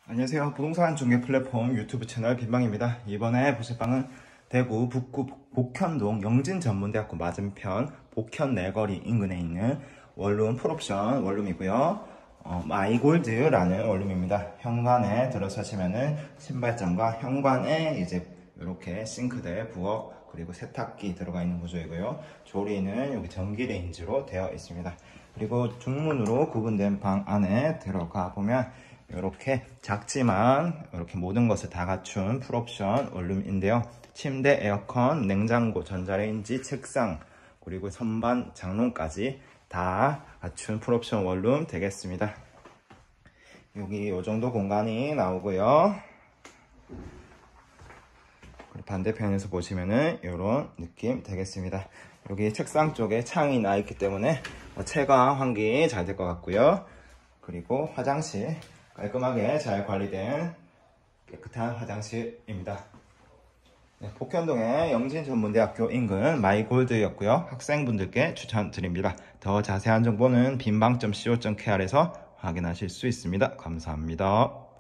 안녕하세요. 부동산 중개 플랫폼 유튜브 채널 빈방입니다. 이번에 보실 방은 대구 북구 복현동 영진전문대학교 맞은편 복현 내거리 인근에 있는 원룸 풀옵션 원룸이고요. 마이골드라는 원룸입니다. 현관에 들어서시면은 신발장과 현관에 이제 이렇게 싱크대, 부엌, 그리고 세탁기 들어가 있는 구조이고요. 조리는 여기 전기 레인지로 되어 있습니다. 그리고 중문으로 구분된 방 안에 들어가 보면 이렇게 작지만 이렇게 모든 것을 다 갖춘 풀옵션 원룸인데요. 침대, 에어컨, 냉장고, 전자레인지, 책상, 그리고 선반, 장롱까지 다 갖춘 풀옵션 원룸 되겠습니다. 여기 이 정도 공간이 나오고요. 그리고 반대편에서 보시면은 이런 느낌 되겠습니다. 여기 책상 쪽에 창이 나 있기 때문에 채광 환기 잘 될 것 같고요. 그리고 화장실 깔끔하게 잘 관리된 깨끗한 화장실입니다. 네, 복현동의 영진전문대학교 인근 마이골드였고요. 학생분들께 추천드립니다. 더 자세한 정보는 빈방.co.kr에서 확인하실 수 있습니다. 감사합니다.